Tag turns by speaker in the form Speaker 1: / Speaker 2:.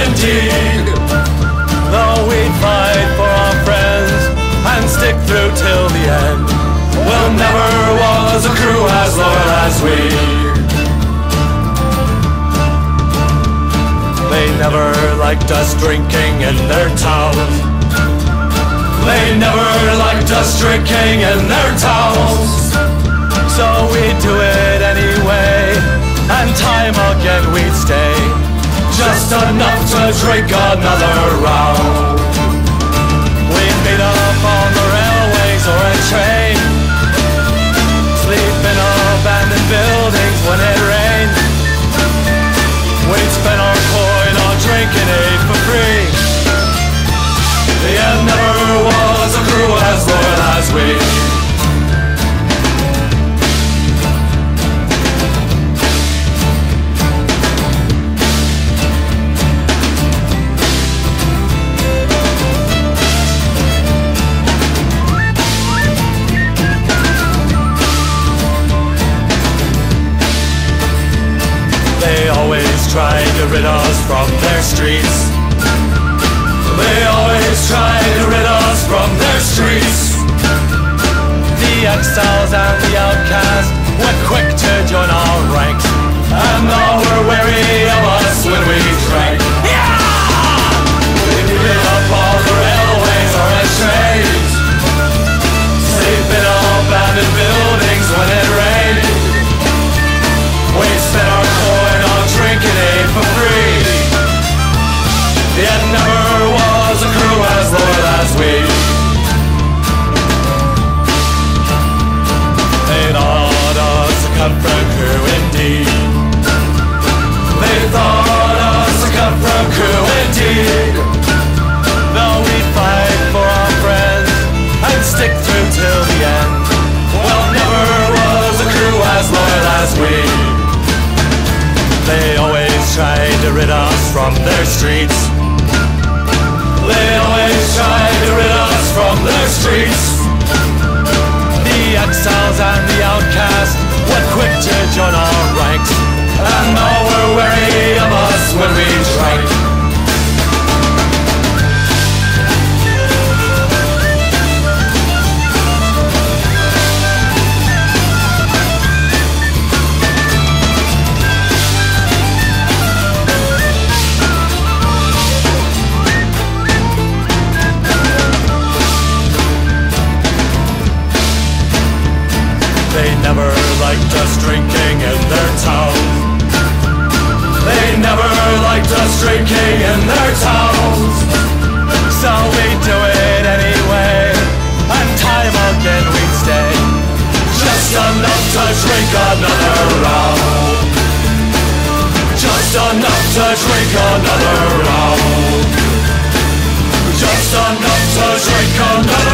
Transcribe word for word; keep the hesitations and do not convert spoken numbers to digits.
Speaker 1: indeed. Though we'd fight for our friends and stick through till the end, well, never was a crew as loyal as we. They never liked us drinking in their towns. They never liked us drinking in their towns. So we'd do it anyway, and time again we'd stay, just enough to drink another round. We'd meet up on the railways or a train, sleep in abandoned buildings when it rained. We'd spend our coin on drinking aid for free. There never was a crew as loyal as we. They always tried to rid us from their streets. They always tried to rid us from their streets. The exiles and the outcasts were quick to join our ranks, and now we're wary of us when we drank. Yeah! We lit up all the railways or the trains, sleep in abandoned buildings when it rained. We spent our coin on drinking aid for free. Yet never was a crew as loyal as we. They thought us a cutthroat crew indeed. They thought us a cutthroat crew indeed. Though we'd fight for our friends and stick through till the end, well, never was a crew as loyal as we. They always tried to rid us from their streets. They always tried to rid us from their streets. The exiles and the outcasts were quick to join our ranks, and now we're wary of us when we drank. They never liked us drinking in their town. They never liked us drinking in their towns. So we'd do it anyway, and time again we'd stay, just enough to drink another round. Just enough to drink another round. Just enough to drink another round.